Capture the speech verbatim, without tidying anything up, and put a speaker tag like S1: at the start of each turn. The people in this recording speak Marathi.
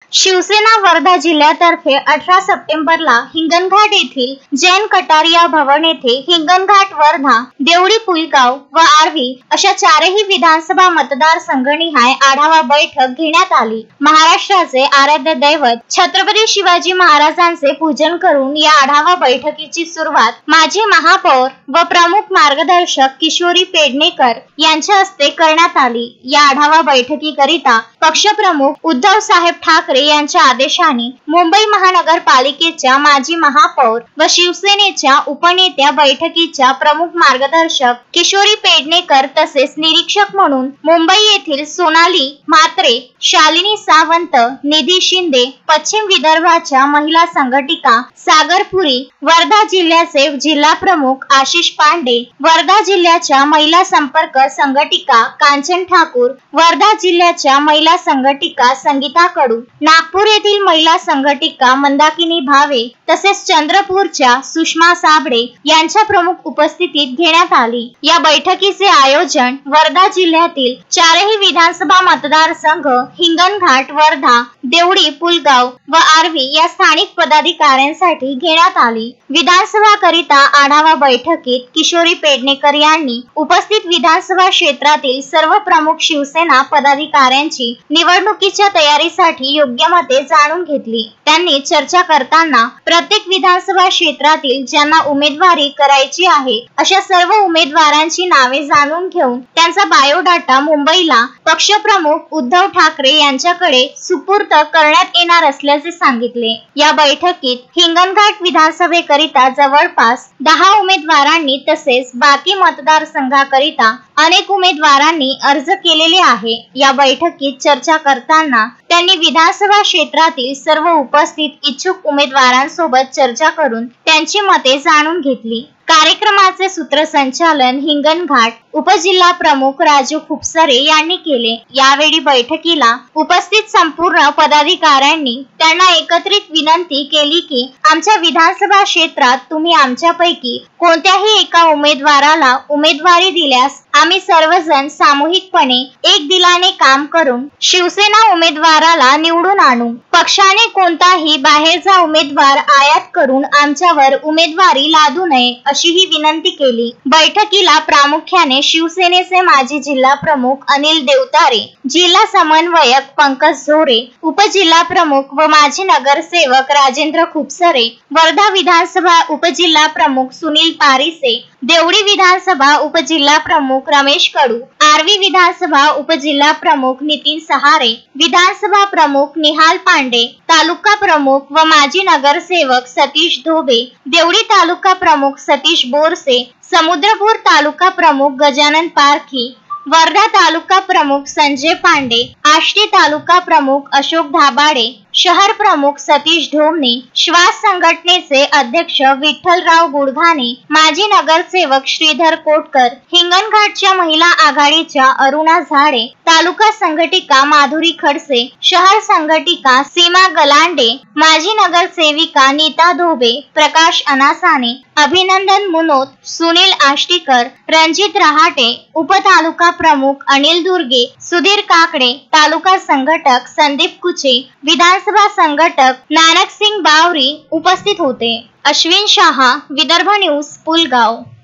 S1: शिवसेना वर्धा जिल्ह्यातर्फे अठरा सप्टेंबरला हिंगणघाट येथील जैन कटारिया भवन येथे हिंगणघाट, वर्धा, देवडी, पुलगाव व आर्वी अशा चारही विधानसभा मतदारसंघनिहाय आढावा बैठक घेण्यात आली। महाराष्ट्राचे आराध्य दैवत छत्रपती शिवाजी महाराजांचे पूजन करून या आढावा बैठकीची सुरुवात माजी महापौर व प्रमुख मार्गदर्शक किशोरी पेडणेकर यांच्या हस्ते करण्यात आली। या आढावा बैठकीकरिता पक्षप्रमुख उद्धव साहेब ठाकरे यांच्या आदेशाने मुंबई महानगरपालिकेच्या माजी महापौर व शिवसेनेच्या उपनेत्या बैठकीच्या प्रमुख मार्गदर्शक किशोरी पेडणेकर तसेच निरीक्षक म्हणून मुंबई येथील सोनाली म्हात्रे, शालिनी सावंत, निधी शिंदे, पश्चिम विदर्भाच्या महिला संघटिका सागरपुरी, वर्धा जिल्ह्याचे जिल्हा प्रमुख आशिष पांडे, वर्धा जिल्ह्याच्या महिला संपर्क संघटिका कांचन ठाकूर, वर्धा जिल्ह्याच्या महिला संघटिका संगीता कडू, नागपूर येथील महिला संघटिका मंदाकिनी भावे तसेच चंद्रपूरच्या सुषमा साबळे यांच्या प्रमुख उपस्थितीत घेण्यात आली। या बैठकीचे आयोजन वर्धा जिल्ह्यातील चारही विधानसभा मतदारसंघ हिंगणघाट, वर्धा, देवडी, पुलगाव व आर्वी या स्थानिक पदाधिकाऱ्यांसाठी घेण्यात आली। विधानसभा करिता आढावा बैठकीत किशोरी पेडणेकर यांनी उपस्थित विधानसभा क्षेत्रातील सर्व प्रमुख शिवसेना पदाधिकाऱ्यांची निवडणुकीच्या तयारीसाठी योग्य मते जाणून घेतली। त्यांनी चर्चा करताना प्रत्येक विधानसभा क्षेत्रातील ज्यांना उमेदवारी करायची आहे अशा सर्व उमेदवारांची नावे जाणून घेऊन त्यांचा बायोडाटा मुंबईला पक्षप्रमुख उद्धव ठाकरे यांच्याकडे सुपूर्द करण्यात येणार असल्याचे सांगितले। या बैठकीत हिंगणघाट विधानसभेकरिता जवळपास दहा उमेदवारांनी तसेच बाकी मतदारसंघाकरिता अनेक उमेदवारांनी अर्ज केलेले आहे। या बैठकीत चर्चा करताना त्यांनी विधानसभा क्षेत्रातील सर्व उपस्थित इच्छुक उमेदवारांसोबत चर्चा करून त्यांची मते जाणून घेतली। कार्यक्रमाचे सूत्रसंचालन हिंगणघाट उपजिल्हा प्रमुख राजू खुपसरे यांनी केले। यावेळी बैठकीला उपस्थित संपूर्ण पदाधिकाऱ्यांनी त्यांना एकत्रित विनंती केली की आमच्या विधानसभा क्षेत्रात तुम्ही आमच्यापैकी कोणत्याही एका उमेदवाराला उमेदवारी दिल्यास आम्ही सर्वजण सामूहिकपणे एक दिलाने काम करून शिवसेना उमेदवाराला निवडून आणू। पक्षाने कोणताही बाहेरचा उमेदवार आयात करून आमच्यावर उमेदवारी लादू नये अशी ही विनंती केली। बैठकीला प्रामुख्याने शिवसेनेचे माजी जिल्हा प्रमुख अनिल देवतारे, जिल्हा समन्वयक पंकज झोरे, उपजिल्हा प्रमुख व माजी नगरसेवक राजेंद्र खुपसरे, वर्धा विधानसभा उपजिल्हा प्रमुख सुनील पारिसे, देवडी विधानसभा उपजिल्हा प्रमुख रमेश कडू, आर्वी विधानसभा उपजिल्हा प्रमुख नितीन सहारे, विधानसभा प्रमुख निहाल पांडे, तालुका प्रमुख व माजी नगरसेवक सतीश धोबे, देवडी तालुका प्रमुख सतीश बोरसे, समुद्रपूर तालुका प्रमुख गजानन पारखी, वर्धा तालुका प्रमुख संजय पांडे, आष्टी तालुका प्रमुख अशोक धाबाडे, शहर प्रमुख सतीश ढोमणे, श्वास संघटनेचे अध्यक्ष विठ्ठलराव गुडघाणे, माजी नगरसेवक श्रीधर कोटकर, हिंगणघाटच्या महिला आघाडीच्या अरुणा झाडे, तालुका संघटिका माधुरी खडसे, शहर संघटिका सीमा गलांडे, माजी नगरसेविका नीता धोबे, प्रकाश अनासाने, अभिनंदन मुनोत, सुनील आष्टीकर, रणजित रहाटे, उपतालुका प्रमुख अनिल दुर्गे, सुधीर काकडे, तालुका संघटक संदीप कुचे, विधानसभा संघटक नानक सिंग बावरी उपस्थित होते। अश्विन शाह, विदर्भ न्यूज, पुलगाव।